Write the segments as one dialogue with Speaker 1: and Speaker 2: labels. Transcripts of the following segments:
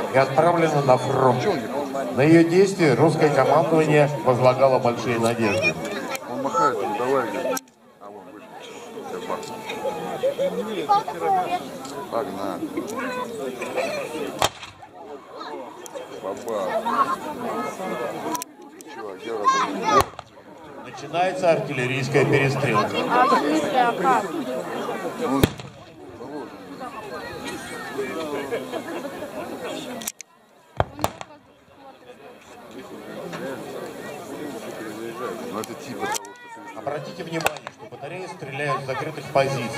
Speaker 1: и отправлена на фронт. На ее действия русское командование возлагало большие надежды.
Speaker 2: Он махает, ну давай, говорит. А вон вышел. Погнали. Баба. Чего, где разрыв?
Speaker 1: Начинается артиллерийская перестрелка.
Speaker 3: А в смысле, а как?
Speaker 2: Ну это типа того, что ты...
Speaker 1: Обратите внимание, что батареи стреляют с закрытых позиций.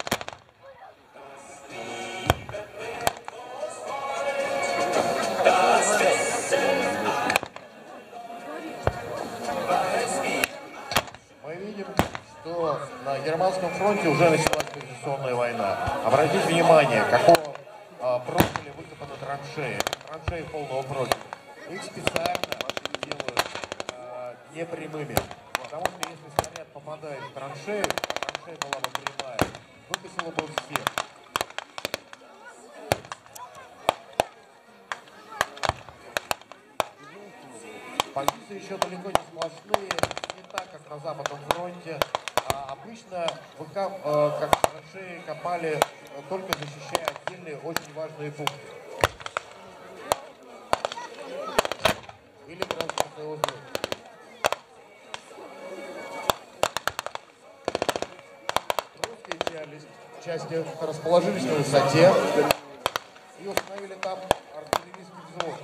Speaker 1: Мы видим, что на германском фронте уже началась позиционная война. Обратите внимание, какого профиля выкопаны траншеи. Траншеи полного профиля. Их специально делают непрямыми. Потому что если снаряд попадает в траншею, а траншея была бы прямая, выкосило бы всех. Позиции еще далеко не сплошные, не так, как на Западном фронте. Обычно как траншеи копали, только защищая отдельные очень важные пункты. Или транспортные узлы. Русские части расположились на высоте и установили там артиллерийский взвод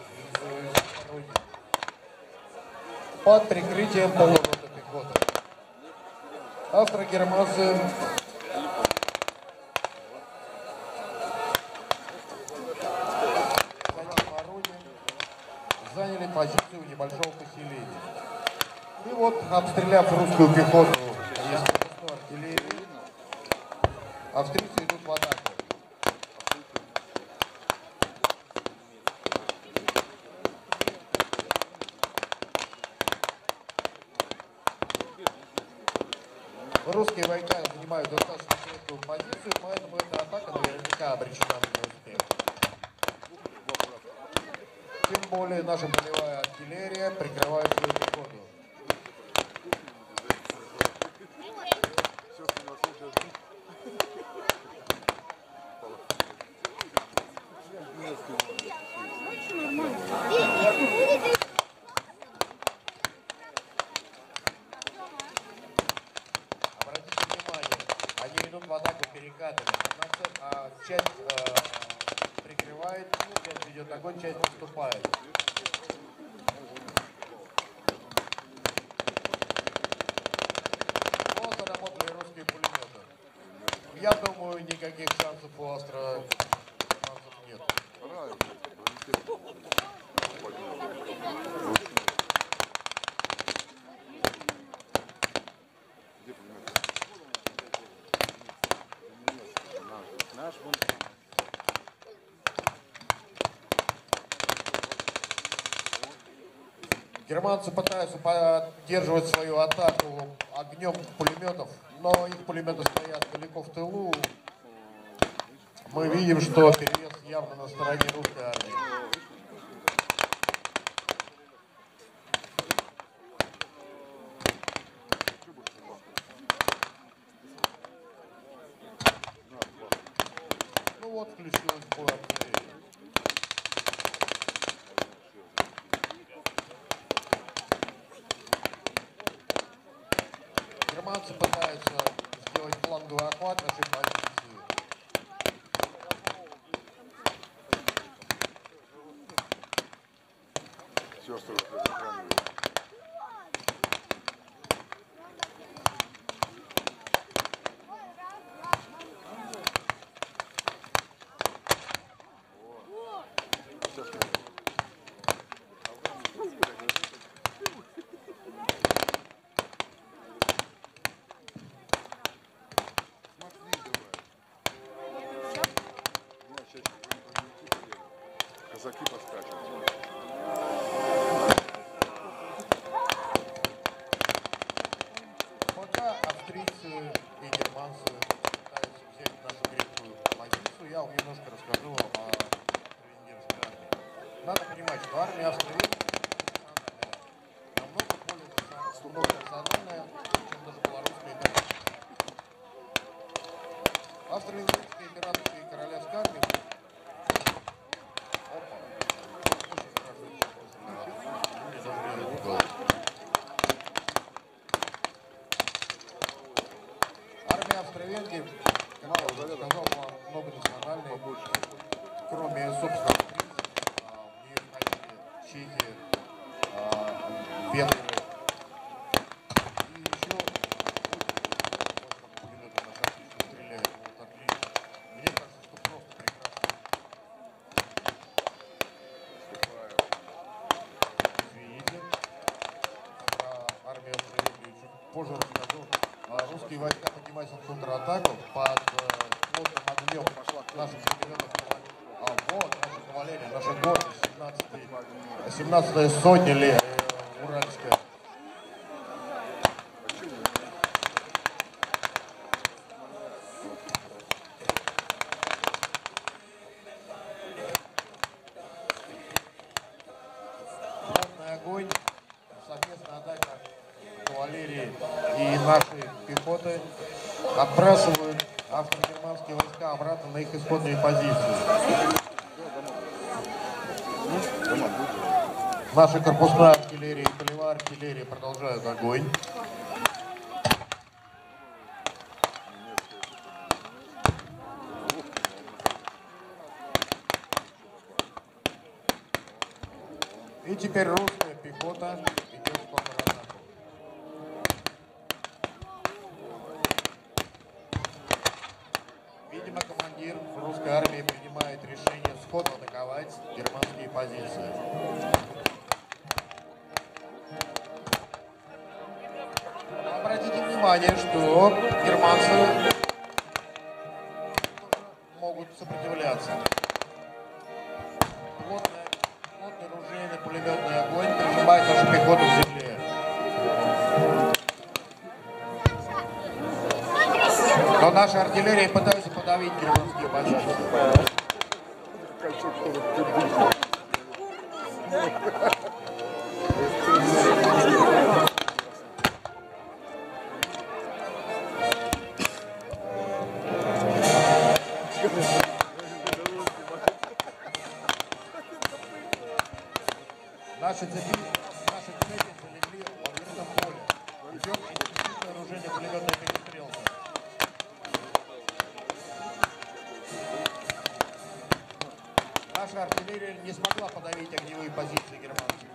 Speaker 1: под прикрытием полурота пехоты. Австро-германцы заняли позицию у небольшого поселения. И вот, обстреляв русскую пехоту из артиллерии, австрийцы идут в атаку. Русские войска занимают достаточно широкую позицию, поэтому эта атака наверняка обречена на неуспех. Тем более наша полевая артиллерия прикрывает свою пехоту. В атаку перекатами. Часть прикрывает, часть ведет огонь, часть наступает. Вот заработали русские пулеметы. Я думаю, никаких шансов у Астра нет. Германцы пытаются поддерживать свою атаку огнем пулеметов, но их пулеметы стоят далеко в тылу. Мы видим, что перевес явно на стороне русской армии. Ну вот, включилась бой артиллерии. Германцы пытаются сделать фланговый охват нашей позиции.
Speaker 2: Все, что вы казаки поскачут.
Speaker 1: Пока австрийцы и германцы пытаются взять нашу крепкую позицию, я вам немножко расскажу о венгерской армии. Надо понимать, что армия австро-венгрии намного более многонациональная, чем даже белорусская императорская. Австро-венгерская императорская и королевская армия. Опа. Очень страшно. Мне даже лезет в голову. Армия Австро-Венгрии, как я уже сказал, была многонациональной. Кроме, собственно, в нее входили чехи, венгры и еще пулеметы наши отлично стреляют, вот отлично. Мне кажется, что просто прекрасно. Извините, про армию Австро-Венгрии чуть позже расскажу. Русские войска поднимаются в контратаку под плотным огнем наших пулеметов. Вот наша кавалерия, наша гордость, 17-я сотня уральская. Плотный огонь, совместная атака кавалерии и нашей пехоты отбрасывают австро-германские войска обратно на их исходные позиции. Наша корпусная артиллерия и полевая артиллерия продолжают огонь. И теперь русская пехота идет в контратаку. Видимо, командир русской армии принимает решение сходу атаковать германские позиции. Обратите внимание, что германцы могут сопротивляться. Плотный ружейный пулеметный огонь прижимает нашу пехоту к земле. Но наша артиллерия пытается подавить германские позиции. Наши цепи залегли в открытом поле. Идет интенсивное оружейное пулеметная перестрелка. Наша артиллерия не смогла подавить огневые позиции германцев.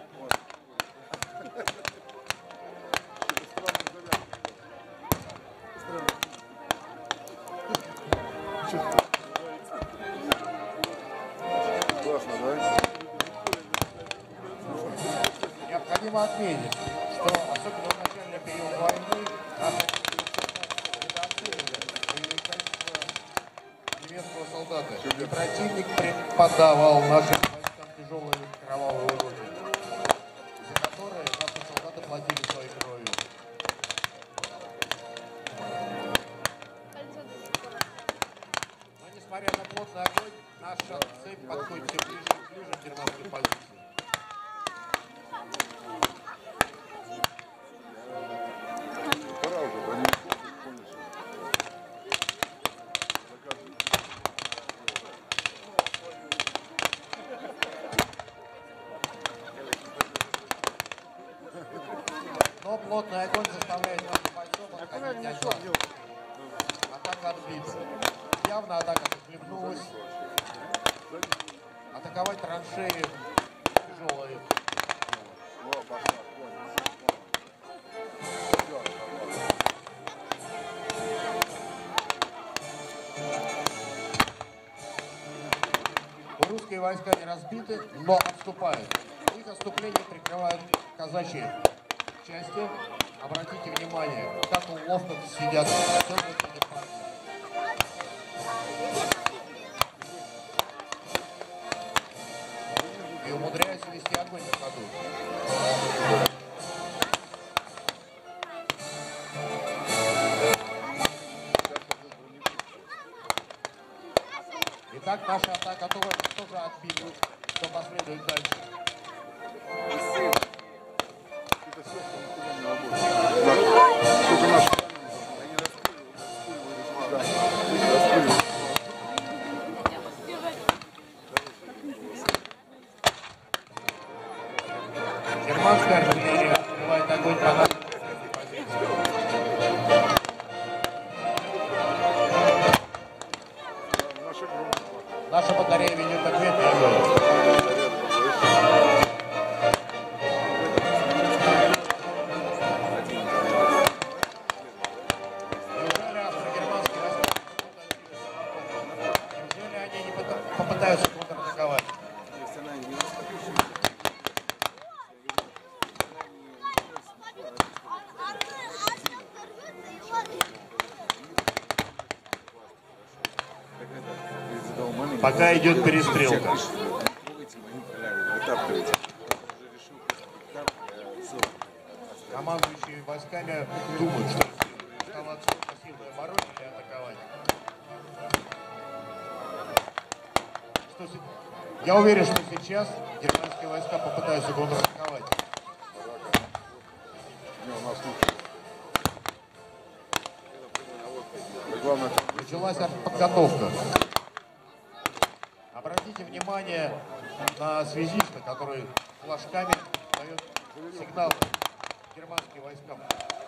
Speaker 1: Необходимо отметить, что особенно в начальный период войны наши недооценивали боевые качества немецкого солдата. И противник преподавал нашим войскам тяжелые кровавые уроки, за которые наши солдаты платили своей кровью. Но несмотря на плотный огонь, наша цепь подходит все ближе и ближе к германской позиции. Но плотный огонь заставляет наших бойцов отходить назад. Атака отбиться. Явно атака захлебнулась. Атаковать траншеи тяжелые. Русские войска не разбиты, но отступают. Их отступление прикрывают казачьи части. Обратите внимание, как ловко сидят и умудряются вести огонь на ходу. Итак, наша атака тоже отбита, что последует дальше. германская артиллерия открывает огонь по нашей позиции. Наша батарея ведет ответный огонь. Попытаются контратаковать. Пока идет перестрелка. Командующие войсками думают, что оставаться в пассивной обороне или атаковать. Я уверен, что сейчас германские войска попытаются контратаковать. Началась подготовка. Обратите внимание на связиста, который флажками дает сигналы германским войскам.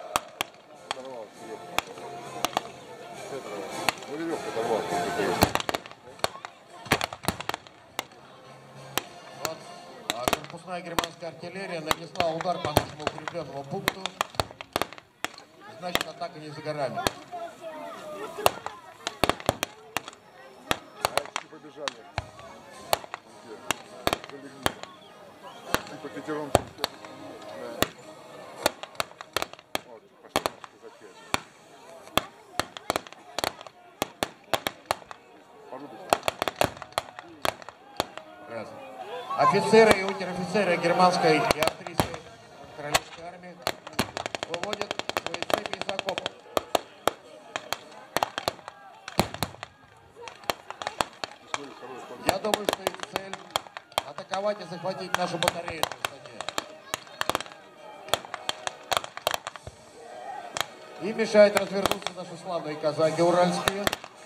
Speaker 1: Вот. Корпусная германская артиллерия нанесла удар по нашему укрепленному пункту. Значит, атака не за горами.
Speaker 2: Побежали. Типа пятером. Вот, пошли сказать
Speaker 1: пять. Офицеры и унтер-офицеры германской и австрийской королевской армии выводят свои цепи из окопов. Я думаю, что их цель — атаковать и захватить нашу батарею на высоте. И мешает развернуться наши славные казаки уральские.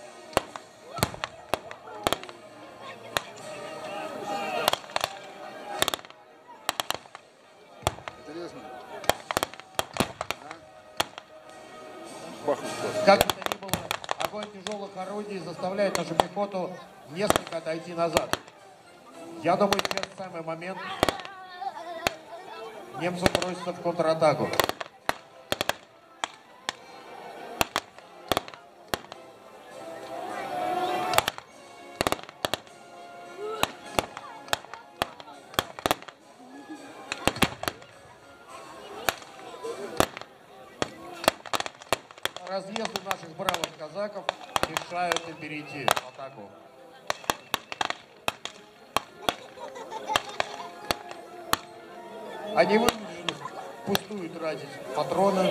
Speaker 1: Как бы то ни было, огонь тяжелых орудий заставляет нашу пехоту несколько отойти назад. Я думаю, сейчас самый момент немцам броситься в контратаку. Разъезды наших бравых казаков мешают им перейти в атаку. Они вынуждены впустую тратить патроны.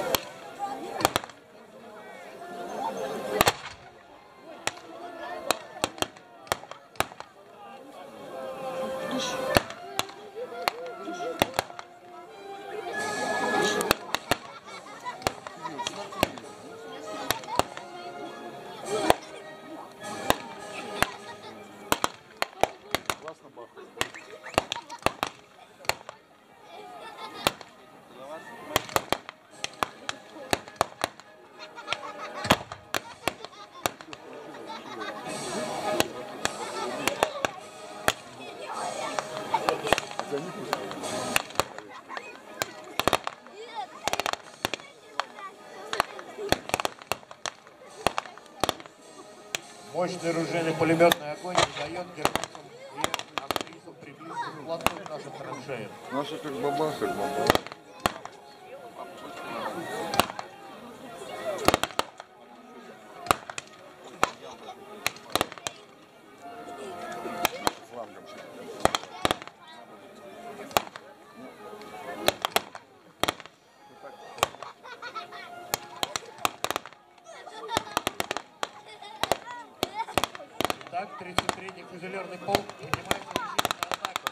Speaker 1: Мощный ружейный пулеметный огонь не дает германцам и австрийцам приблизиться вплотную к нашим траншеям.
Speaker 2: Наши как бабах, как бабах.
Speaker 1: Так, 33-й фузелерный полк поднимается в решительную атаку.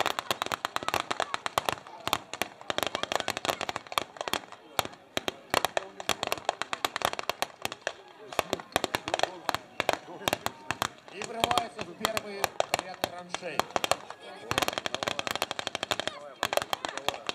Speaker 1: И врывается в первый ряд траншей.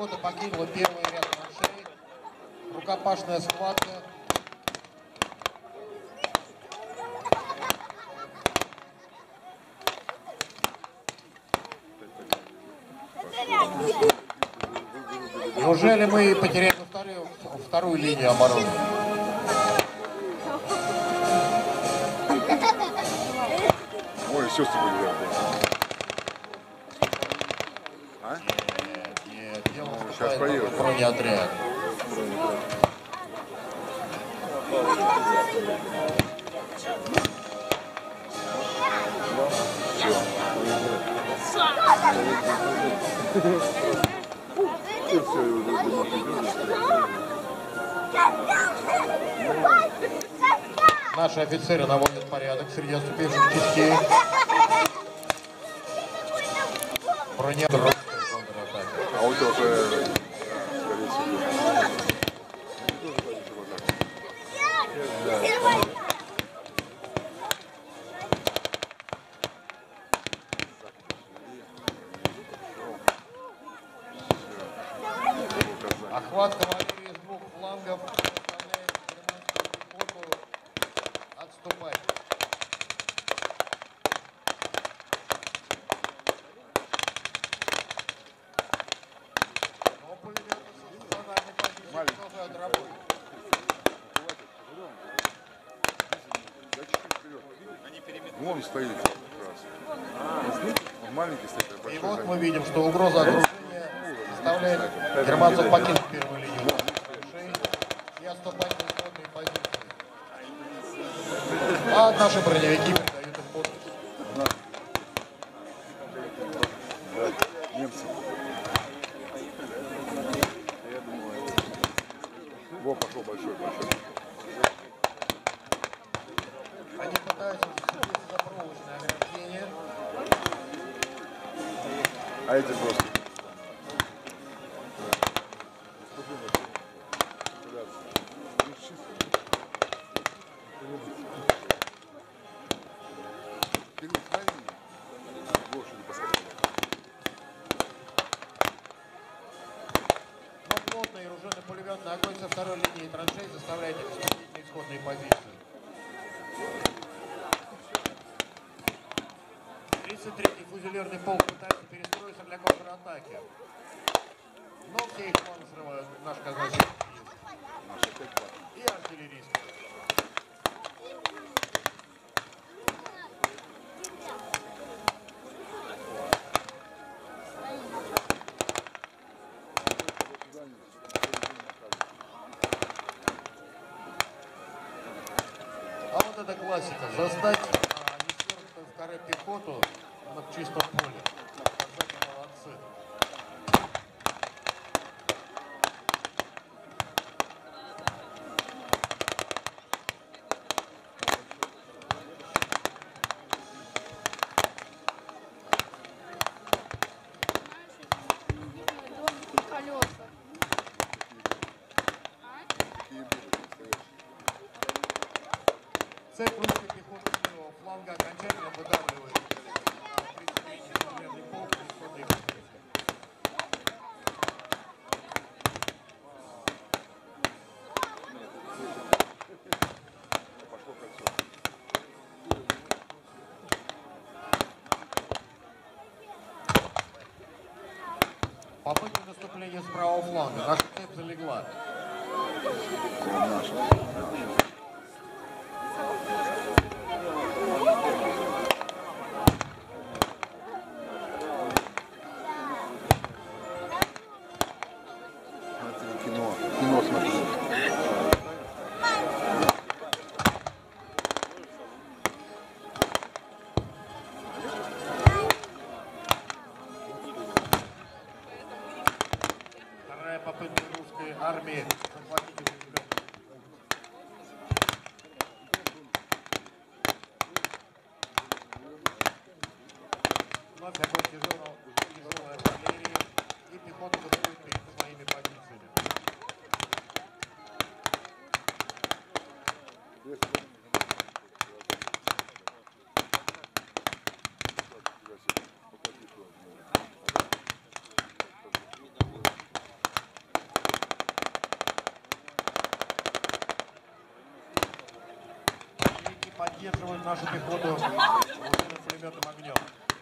Speaker 1: пехота покинула первый ряд траншей. Рукопашная схватка. Неужели мы потеряем вторую линию обороны?
Speaker 2: Ой, все с тобой говорят. А?
Speaker 1: Нет, дело
Speaker 2: сейчас поедем.
Speaker 1: бронеотряд. Наши офицеры наводят порядок среди отступивших частей. Бронеотряд.
Speaker 2: А у тебя уже, скорее всего,
Speaker 1: Охват кавалерии с двух флангов заставляет германскую пехоту отступать. Но пулеметы со стационарной позиции продолжают работать.
Speaker 2: вон стоит как раз. Он маленький стоит, а
Speaker 1: И
Speaker 2: большой
Speaker 1: вот
Speaker 2: за
Speaker 1: мы
Speaker 2: ним.
Speaker 1: видим, что угроза окружения заставляет германцев покинуть первую линию траншей и отступать на исходные позиции. А наши броневики придают им подпись.
Speaker 2: Немцы. Во, пошел большой.
Speaker 1: Они пытаются зацепиться за проволочное ограждение.
Speaker 2: А эти просто.
Speaker 1: Но плотный оружейно-пулеметный огонь со второй линии траншей заставляет их вступить на исходные позиции. 33-й фузелерный полк пытается перестроиться для контратаки. Но все их планы срывают наш казачий и артиллеристы. А вот это классика. Застать несвергнутую в каре пехоту в чистом поле. Казаки молодцы. Цепь русской пехоты с левого фланга окончательно выдавливает инженерный полк на исходные позиции.
Speaker 2: Пошло кольцо.
Speaker 1: Попытка наступления с правого фланга. Наша цепь залегла.
Speaker 2: Смотри, кино смотри.
Speaker 1: Вторая попытка русской армии захватить укрепленный. Вновь огонь тяжелой артиллерии, и пехота выходит перед своими позициями. поддерживают нашу пехоту оружейным пулеметным огнем.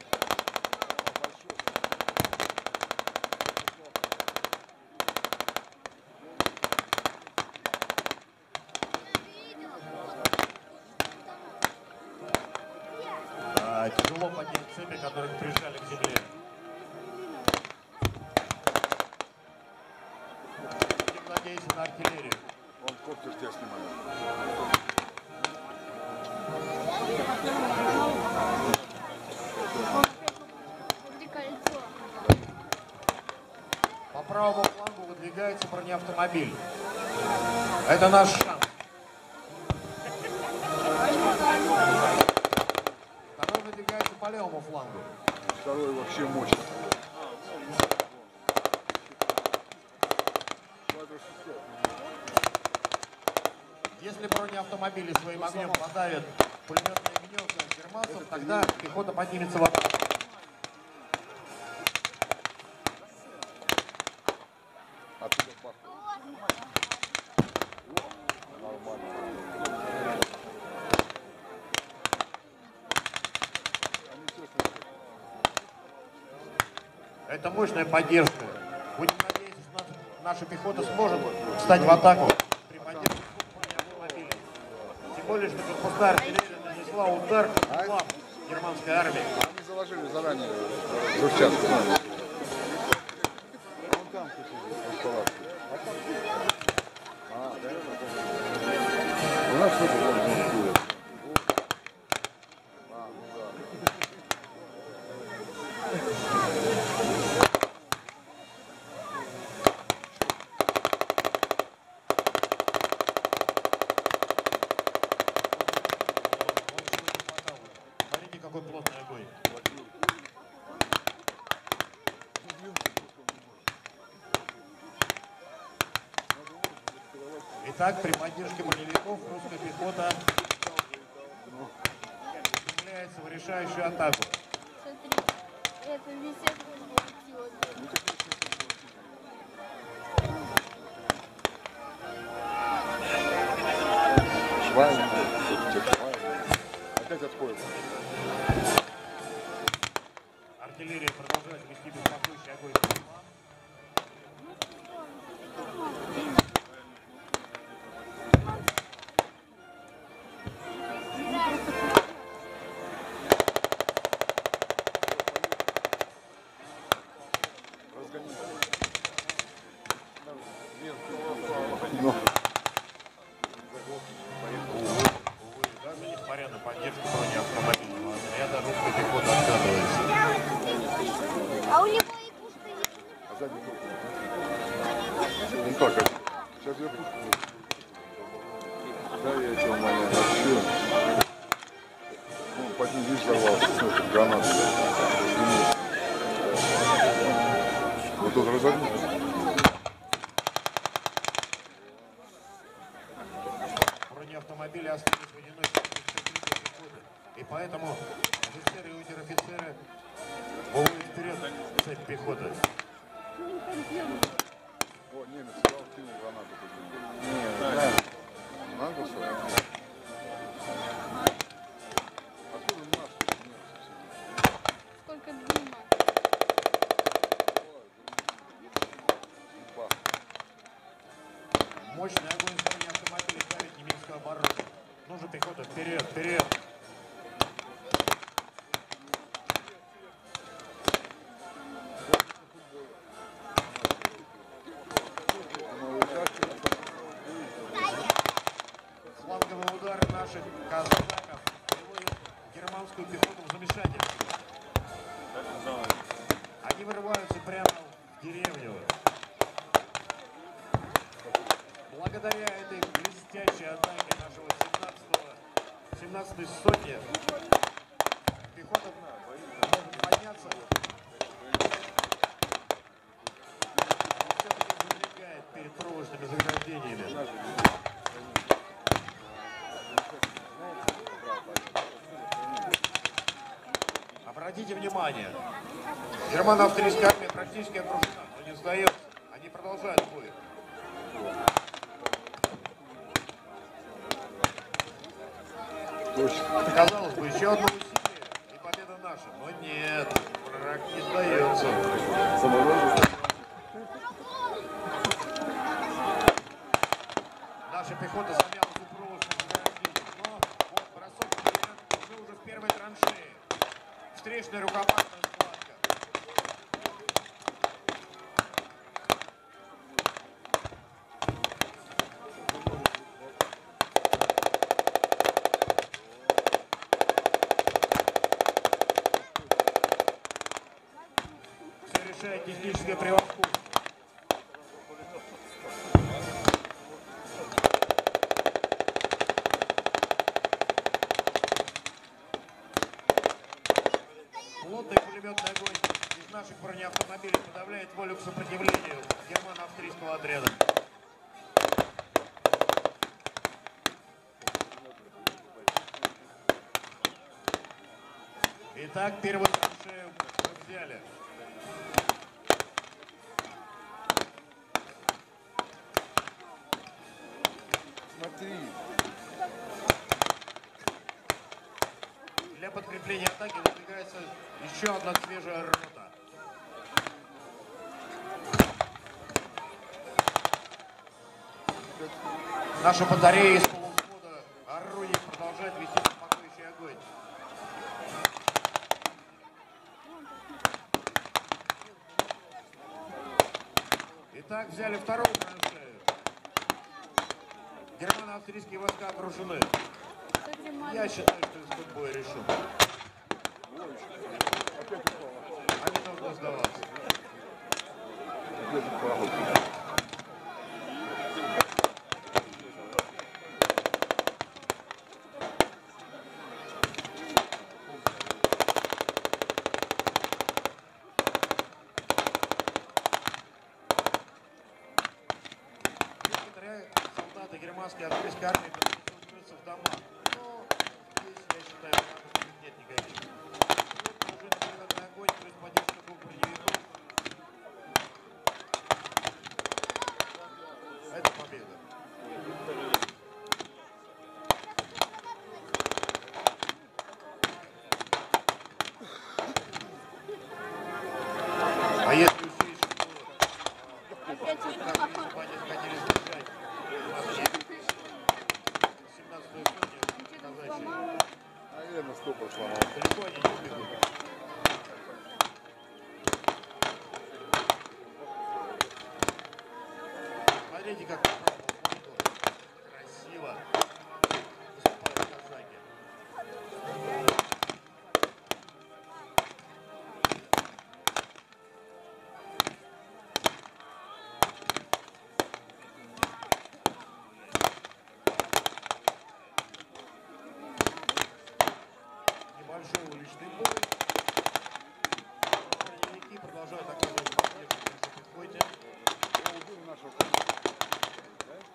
Speaker 1: Тяжело поднять цепи, которые прижали к земле. Будем надеяться на артиллерию.
Speaker 2: Он коптер тебя снимает.
Speaker 1: По правому флангу выдвигается бронеавтомобиль. Это наш шанс. Второй выдвигается по левому флангу.
Speaker 2: Второй вообще мощный.
Speaker 1: Если бронеавтомобили своим огнем подавят пулеметные гнезда германцев, тогда пехота поднимется в атаку.
Speaker 2: Оттуда пахнет. Нормально.
Speaker 1: Это мощная поддержка. Будем надеяться, что наша пехота сможет встать в атаку при поддержке бронеавтомобилей. Тем более, что корпусная артиллерия нанесла удар по тылам германской армии.
Speaker 2: Они заложили заранее взрывчатку. Вон там палатки. У нас что-то там будет.
Speaker 1: Смотрите, какой плотный огонь. Итак, при поддержке броневиков русская пехота устремляется в решающую атаку.
Speaker 3: Смотри, это висит.
Speaker 2: Швайна. Опять отходит.
Speaker 1: Артиллерия продолжает вести беспокоящий огонь.
Speaker 2: Ну.
Speaker 1: Даже несмотря на поддержку бронеавтомобильного отряда, русская пехота отказывается.
Speaker 3: А у него и пушка есть.
Speaker 2: А задний круг. Ну так, сейчас я пушку буду. Да, я тебя умоляю. Вообще. Ну, под ним видишь, взорвался. Ну, это граната. Вот тут разогнул.
Speaker 1: Бронеавтомобили остались в одиночестве пехоты. И поэтому офицеры и унтер-офицеры выводят вперед цепь пехоты.
Speaker 2: О, немец сказал, кинул гранату. Нет, надо что? Откуда наш немец?
Speaker 3: Сколько дыма.
Speaker 1: Мощный огонь из бронеавтомобиля давит немецкую оборону. Нужна пехота вперед, вперед. Фланговый удар наших казаков приводит германскую пехоту в замешательство. Они вырываются прямо в деревню. Благодаря этой блестящей атаке нашего 17-й сотни пехота может подняться. Но все-таки залегает перед проволочными заграждениями. Обратите внимание, германо-австрийская армия практически окружена, но не сдается. Они продолжают бой.
Speaker 2: Точно.
Speaker 1: Казалось бы, еще одно усилие, и победа наша. Но нет, враг не сдается.
Speaker 2: Самородок.
Speaker 1: Наша пехота замяла Зуброву с ограждением. Но вот бросок вперед, мы уже в первой траншее. Встречная рукопашная схватка. Все решает техническое превосходство. Плотный пулеметный огонь из наших бронеавтомобилей подавляет волю к сопротивлению германо-австрийского отряда. Итак, первую траншею мы взяли.
Speaker 2: Смотри.
Speaker 1: Для подкрепления атаки выдвигается еще одна свежая рота. Наша батарея из полувзвода орудий продолжает вести беспокоящий огонь. Итак, взяли вторую траншею. Германо-австрийские войска окружены. Я считаю, что исход боя решен. Они должны сдаваться.
Speaker 2: Опять упал.
Speaker 1: Некоторые солдаты германской австрийской армии пытаются укрыться в домах. Но здесь, я считаю, врагов нет никаких. Вот уже пулеметный огонь плюс поддержка двух броневиков. Это победа. А если учесть, что
Speaker 3: Опять
Speaker 1: как если бы они хотели сбежать, у нас есть 17-ю сотню казачьей.
Speaker 2: Наверное, стопор сломал.
Speaker 1: Далеко они не убегут. Смотрите, как красиво выступают казаки. Небольшой уличный бой. Броневики продолжают оказывать поддержку нашей пехоте.
Speaker 2: Убил нашего командира.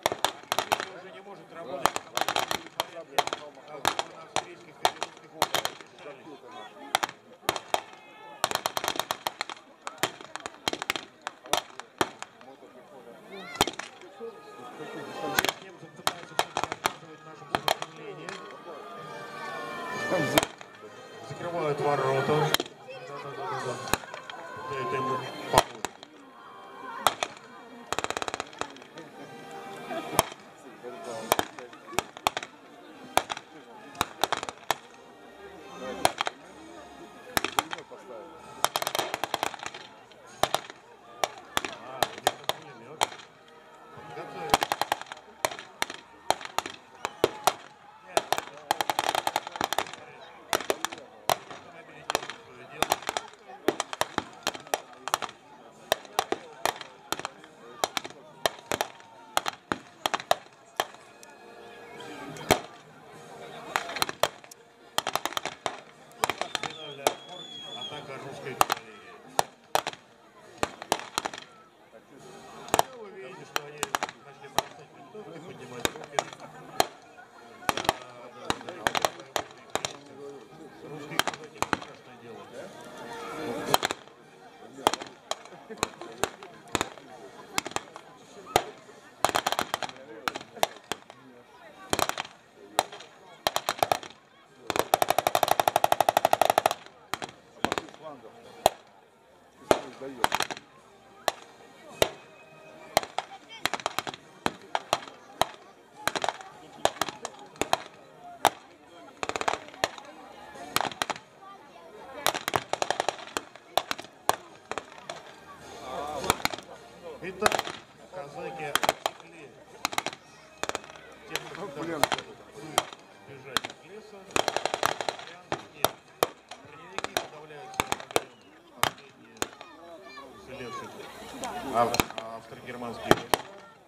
Speaker 1: Итак, казаки отсекли тех, кто
Speaker 2: Блин.
Speaker 1: бежать из леса. Вариантов нет. Броневики подавляют последние уцелевших австро-германские войска.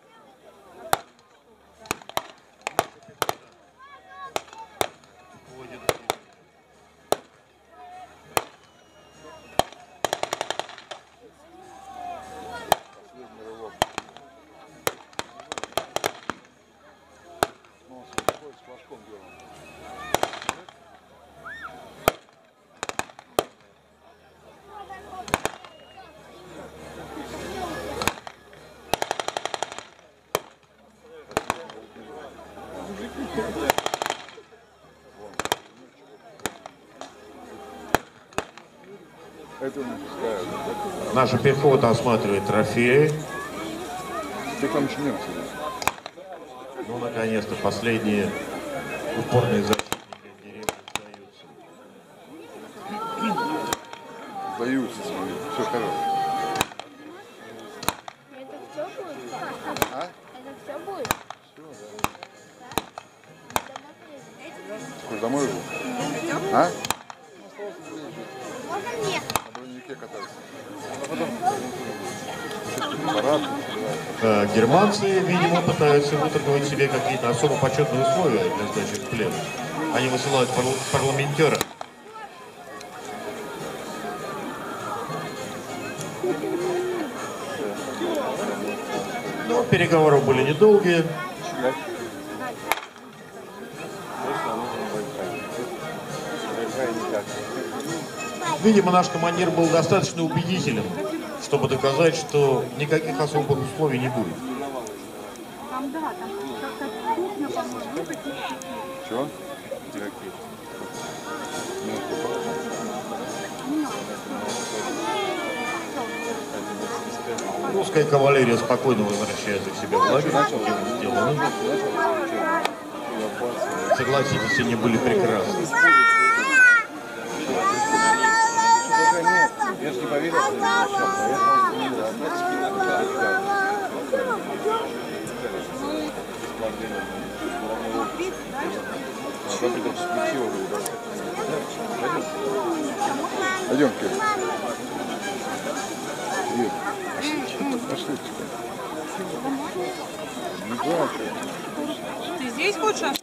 Speaker 1: Вводит
Speaker 2: Последний рывок. Ну, он выходит с флажком белым. Это не пускают.
Speaker 1: Наша пехота осматривает трофеи.
Speaker 2: Ты там еще немцы.
Speaker 1: Ну, наконец-то, последние упорные защитники деревни сдаются.
Speaker 2: Сдаются свои. Все хорошо.
Speaker 3: Это все будет?
Speaker 2: А?
Speaker 3: Это все будет?
Speaker 2: Все,
Speaker 3: Домой
Speaker 2: да. Домой его? А?
Speaker 3: Можно мне?
Speaker 2: На броневике кататься. Парад.
Speaker 1: Германцы, видимо, пытаются выторговать себе какие-то особо почетные условия для сдачи в плен. Они высылают парламентера. Но переговоры были недолгие. Видимо, наш командир был достаточно убедителен, чтобы доказать, что никаких особых условий не будет.
Speaker 4: Там, да, там как-то кухня, по-моему,
Speaker 2: Чего?
Speaker 1: Русская кавалерия спокойно возвращается к себе в лагерь. Дело сделано. Согласитесь, они были прекрасны.
Speaker 2: Я же не поверил, что это Пойдемте. Пошли.
Speaker 4: Ты здесь хочешь?